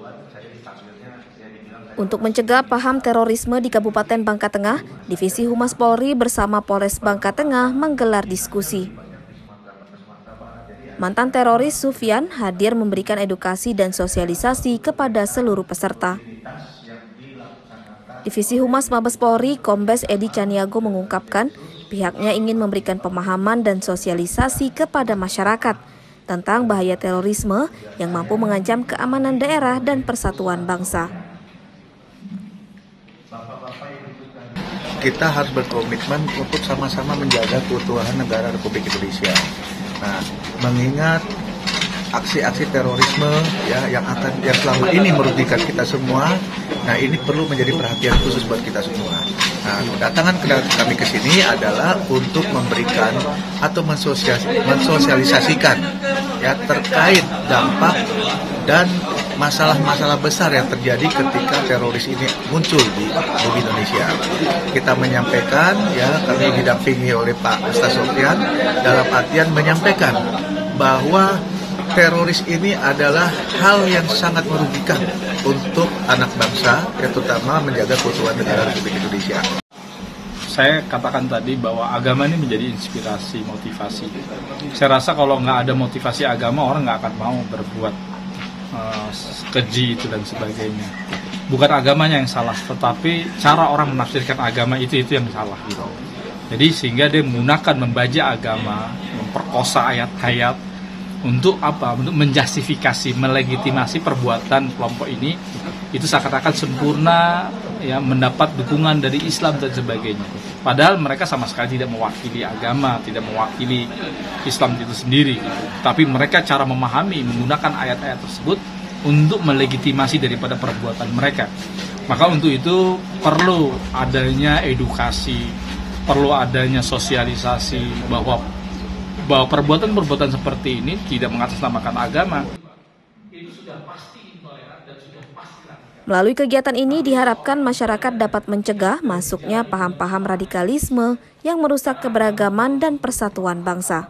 Untuk mencegah paham terorisme di Kabupaten Bangka Tengah, Divisi Humas Polri bersama Polres Bangka Tengah menggelar diskusi. Mantan teroris Sufyan hadir memberikan edukasi dan sosialisasi kepada seluruh peserta. Divisi Humas Mabes Polri, Kombes Edi Caniago mengungkapkan, pihaknya ingin memberikan pemahaman dan sosialisasi kepada masyarakat tentang bahaya terorisme yang mampu mengancam keamanan daerah dan persatuan bangsa. Kita harus berkomitmen untuk sama-sama menjaga keutuhan negara Republik Indonesia. Nah, mengingat aksi-aksi terorisme yang selama ini merugikan kita semua, nah ini perlu menjadi perhatian khusus buat kita semua. Nah, kedatangan kami ke sini adalah untuk memberikan atau mensosialisasikan terkait dampak dan masalah-masalah besar yang terjadi ketika teroris ini muncul di bumi Indonesia. Kita menyampaikan, kami didampingi oleh Pak Ustaz Sofyan, dalam artian menyampaikan bahwa teroris ini adalah hal yang sangat merugikan untuk anak bangsa, terutama menjaga keutuhan negara Republik Indonesia. Saya katakan tadi bahwa agama ini menjadi inspirasi, motivasi. Saya rasa kalau nggak ada motivasi agama, orang nggak akan mau berbuat keji itu dan sebagainya. Bukan agamanya yang salah, tetapi cara orang menafsirkan agama itu yang salah gitu. Jadi sehingga dia menggunakan membaca agama, memperkosa ayat-ayat untuk apa? Untuk menjustifikasi, melegitimasi perbuatan kelompok ini. Itu seakan-akan sempurna, mendapat dukungan dari Islam dan sebagainya. Padahal mereka sama sekali tidak mewakili agama, tidak mewakili Islam itu sendiri. Tapi mereka cara memahami, menggunakan ayat-ayat tersebut untuk melegitimasi daripada perbuatan mereka. Maka untuk itu perlu adanya edukasi, perlu adanya sosialisasi bahwa perbuatan-perbuatan seperti ini tidak mengatasnamakan agama. Itu sudah pasti intoleran dan sudah pasti. Melalui kegiatan ini diharapkan masyarakat dapat mencegah masuknya paham-paham radikalisme yang merusak keberagaman dan persatuan bangsa.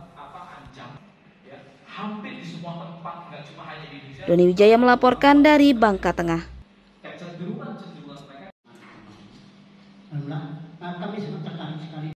Doni Wijaya melaporkan dari Bangka Tengah.